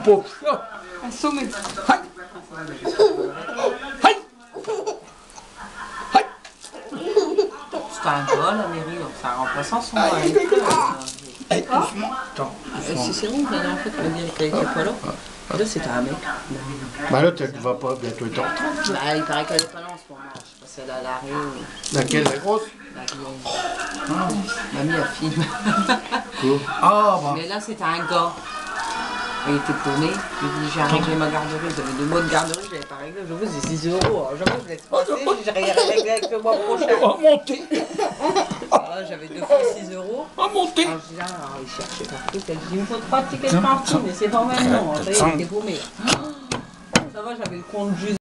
pauvre chat. Assommé. Aïe. Aïe. Aïe. C'est un gars, la mairie, donc c'est un remplaçant son mari. Aïe, doucement. Attends, doucement. C'est bon, la dernière fois tu m'as dit qu'elle était pas là. Là, c'était un mec. Bah là, tu vas pas bientôt être en retraite. Bah, il paraît qu'elle est pas là en ce moment. Je sais pas si elle est à l'arrêt ou... Laquelle, la grosse? La vieille. Mamie a filmé. Cool. Ah, bah. Mais là, c'était un gars. Il était paumé. Il dit j'ai réglé ma garderie. J'avais 2 mois de garderie, je l'avais pas réglé. Je vous c'est 6 €. J'avoue, je l'ai passé. J'ai réglé avec le mois prochain. À monter. Ah, j'avais 2 fois 6 €. À monter. Alors, je dis là, alors, il cherchait partout. Elle dit il me faut 3 tickets de partout, mais c'est pas maintenant. Il était paumé. Ça va, j'avais le compte juste.